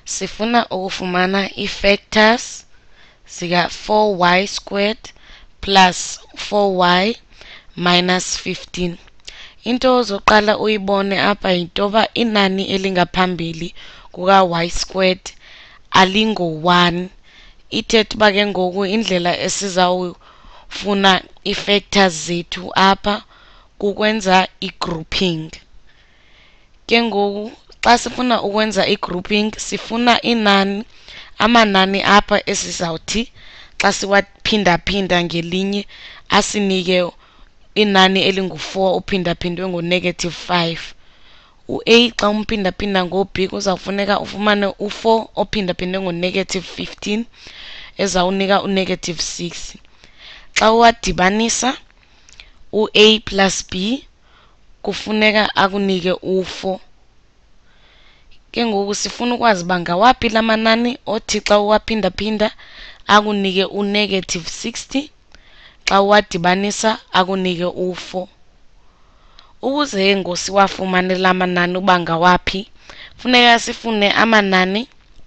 Sifuna ukufumana i-factors zika 4y squared plus 4y minus 15. Into ozoqala uyibone apha intoba inani elingaphambili kuka y squared alingo 1. Ithethe uba ke ngoku indlela esizawufuna i-factors zethu apha kukwenza i-grouping. Ke ngoku xa sifuna ukwenza i-grouping sifuna amanani apha esizawuthi xa siwaphinda-phinda ngelinye asinike inani elingu-4 uphinda-phindwe ngo-negative 5. U-A xa umphinda-phinda ngo-B kuzawufuneka ufumane u-4 ophinda-phindwe ngo-negative 15 ezawunika u-negative 6. Xa uwadibanisa u-A plus B kufuneka akunike u-4. Ke ngoku sifuna ukwazi uba ngawaphi la manani othi xa uwaphinda-phinda akunike u-negative 60, xa uwadibanisa akunike u-4. Ukuze ngosiwafumane la manani uba ngawaphi, funeka sifune amanani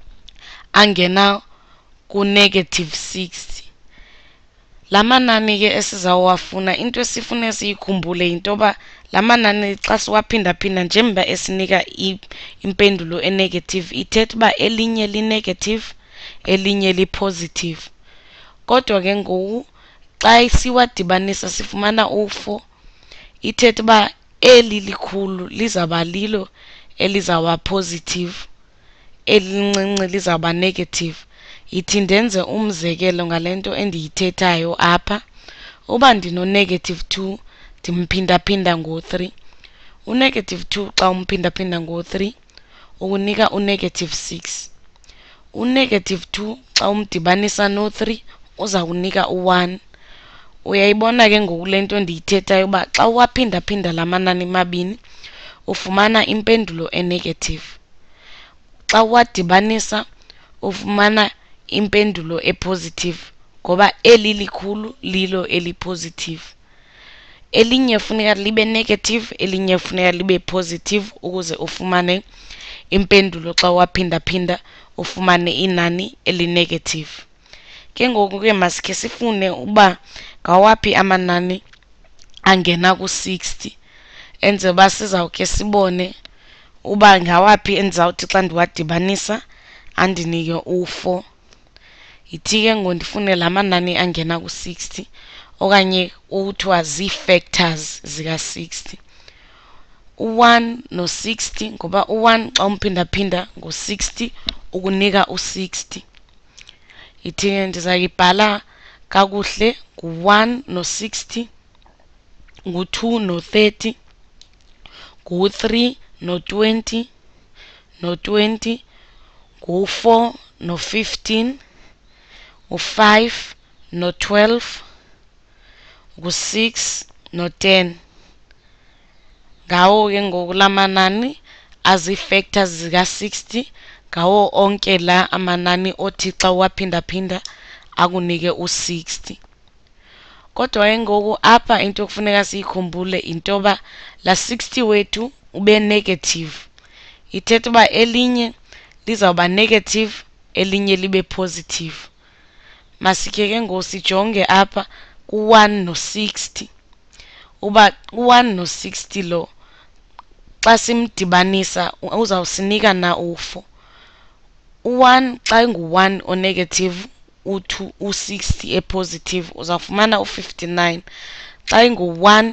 angena ku-negative 60. La manani ke esizawafuna, into esifuna siyikhumbule yintoba la manani xa siwaphinda-phinda njengoba esinika impendulo enegative, ithetha uba elinye li-negative elinye li-positive. Kodwa ke ngoku xa siwadibanisa sifumana u-4, ithetha uba eli likhulu lizawuba lilo elizawuba positive, elincinci lizawuba negative. Yithi ndenze umzekelo ngale nto endiyithethayo apha. Uba ndino-negative 2 ndimphinda-phinda ngo-3, u-negative 2 xa umphinda-phinda ngo-3 ukunika u-negative 6. U-negative 2 xa umdibanisa no-3 uza kunika u-1. Uyayibona ke ngoku le nto ndiyithethayo uba xa uwaphinda-phinda la manani mabini ufumana impendulo enegative. Xa uwadibanisa ufumana impendulo epositive ngoba eli likhulu lilo elipositive. Elinye funeka libe negative, elinye funeka libe positive ukuze ufumane impendulo xa uwaphinda-phinda ufumane inani elinegative. Ke ngoku ke masikhe sifune uba ngawaphi amanani angena ku-60 enze uba sizawukhe sibone uba ngawaphi endizawuthi xa ndiwadibanisa andinike u-4. Yithi ke ngoku ndifune la manani angena ku-60 okanye kuthiwa zii-factors zika-60. U-1 no-60 ngoba u-1 xa umphinda-phinda ngo-60 ukunika u-60. Yithi ke ndizayibhala kakuhle ngu-1 no-60, ngu-2 no-30, ngu-3 no-20, no-20, ngu-4 no-15, ngu-5 no-12, ngu-6 no-10. Ngawo ke ngoku la manani azii-factors zika-60, ngawo onke la amanani othi xa uwaphinda-phinda akunike u-60. Kodwa ke ngoku apha into ekufuneka siyikhumbule intoba la 60 wethu ube negative. Ithetha uba elinye lizawuba negative elinye libe positive. Masikhe ke ngoku sijonge apha ku-1 no-60 uba u-1 no-60 lo xa simdibanisa uzawusinika na u-4. U-1 xa ingu-1 o-negative, u-2 u-60 e-positive uzawufumana u-59. Xa ingu-1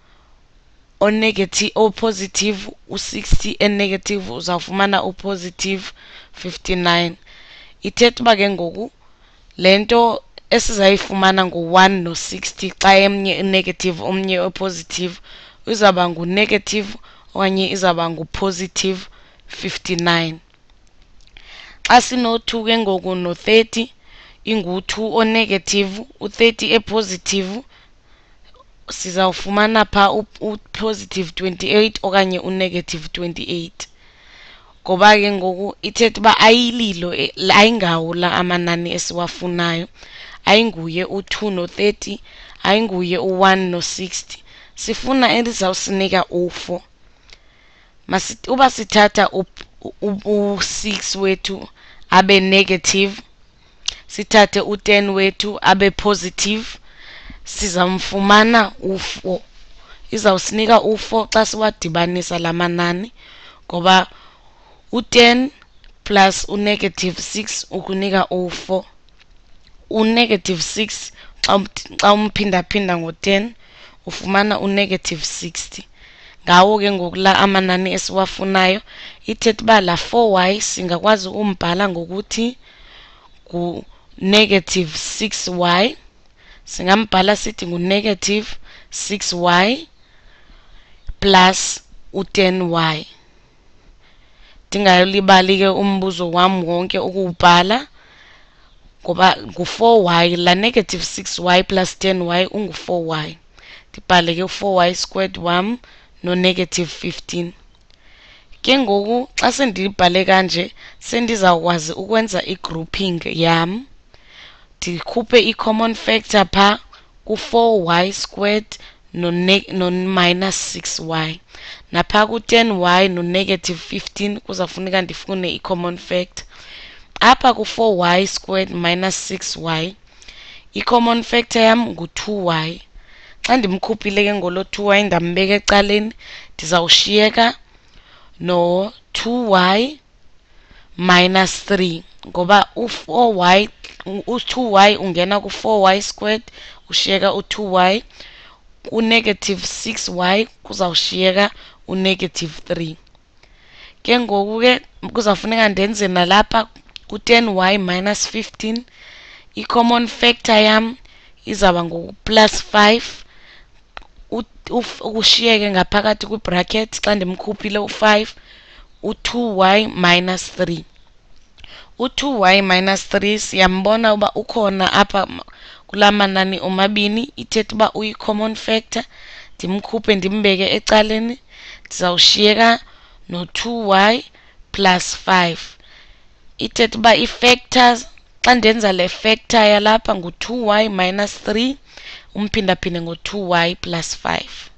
o-positive, u-60 e-negative uzawufumana u-positive 59. Ithetha uba ke ngoku le nto esizayifumana ngu-1 no-60 xa emnye i-negative omnye o-positive izawuba ngu-negative okanye izawuba ngu-positive 59. Xa sino-2 ke ngoku no-30 ingu-2 o-negative, u-30 e-positive sizawufumana pha u-positive 28 okanye u-negative 28. Ngoba ke ngoku ithetha uba ayililo ayingawo la amanani esiwafunayo, ayinguye u-2 no-30, ayinguye u-1 no-60, sifuna elizawusinika u-4. Uba sithatha u6 wethu abe negative, sithathe u10 wethu abe positive, sizamfumana u4. Izawusinika u4 xa siwadibanisa lamanani, ngoba u10 plus u-negative 6 ukunika u4. U-negative 6 xa umphindaphinda ngo-10 ufumana u-negative 60. Ngawo ke ngoku la amanani esiwafunayo, ithetha uba la 4y singakwazi umbhala ngokuthi ngu-negative 6y. Singambhala sithi ngu-negative 6y plus u10y. Ndingayolibali ke umbuzo wami wonke ukuwubhala, ngoba ngu-4y, la negative 6y plus 10y ungu-4y. Ndibhale ke u-4y squared wam no-negative 15. Ke ngoku xa sendiyibhale kanje, sendizawukwazi ukwenza i-grouping yam. Ndikhuphe i-common factor pha ku-4y squared no-minus 6y. Napha ku-10y no-negative 15 kuzafuneka ndifune i-common factor. Apha ku-4y squared minus 6y, i-common factor yam ngu-2y. Xa ndimkhuphile ke ngolo 2y ndambeka ecaleni, ndizawushiyeka no-2y minus 3, ngoba u-2y ungena ku-4y squared, ushiyeka u-2y. Ku-negative 6y kuzawushiyeka u-negative 3. Ke ngoku ke kuzawufuneka ndenze nalapha ku-10y minus 15, i-common factor yam izawuba ngoku-plus 5. Ukushiyeke ngaphakathi kwi-bracket xa ndimkhuphile u-5, u-2y minus 3. U-2y minus 3 siyambona uba ukhona apha kula manani omabini, ithetha uba uyi-common factor. Ndimkhuphe ndimbeke ecaleni, ndizawushiyeka no-2y plus 5. Ithetha uba i-factors, xa ndenza le factor yalapha ngu-2y minus 3 umphindaphinde ngo-2y plus 5.